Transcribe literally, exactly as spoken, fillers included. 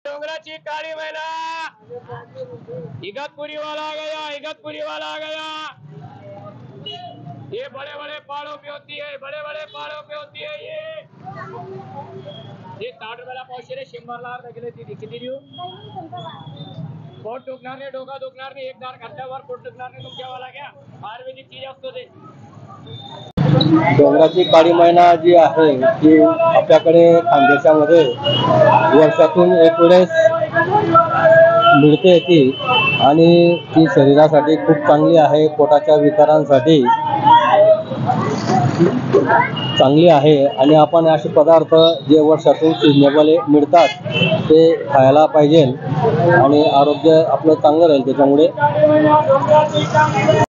डोंगराची काली मैना, इगतपुरी वाला आ गया, इगतपुरी वाला आ गया। ये बड़े बड़े पहाड़ों पे होती है, बड़े बड़े पहाड़ों पे होती है ये। ये साठ रुपयाला पावशे रे, शंभरला अर्धा किलो ती किती देऊ? पोट दुखणार नाही, डोका दुखणार नाही, एक दार खाल्ल्यावर पोट दुखणार नाही तुमच्यावाला घ्या, आयुर्वेदिक चीज असतो ते। डोंगराची काळी मैना जी आहे ती आपल्याकडे खानदेशामध्ये वर्षातून एक वेळेस मिळते ती, आणि ती शरीरासाठी खूप चांगली आहे, पोटाच्या विकारांसाठी चांगली आहे। आणि आपण असे पदार्थ जे वर्षातून सिजनेबल मिळतात ते खायला पाहिजे, आणि आरोग्य आपलं चांगलं राहील त्याच्यामुळे।